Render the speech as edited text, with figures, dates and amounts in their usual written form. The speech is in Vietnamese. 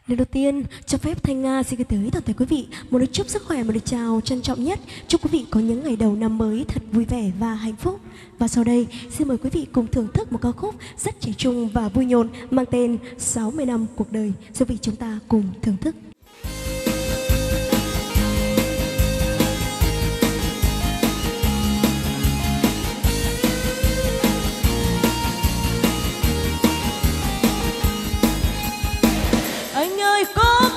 Lời đầu tiên, cho phép Thanh Nga xin gửi tới toàn thể quý vị một lời chúc sức khỏe, một lời chào trân trọng nhất. Chúc quý vị có những ngày đầu năm mới thật vui vẻ và hạnh phúc. Và sau đây, xin mời quý vị cùng thưởng thức một ca khúc rất trẻ trung và vui nhộn mang tên 60 năm cuộc đời. Xin quý vị chúng ta cùng thưởng thức. Anh ơi có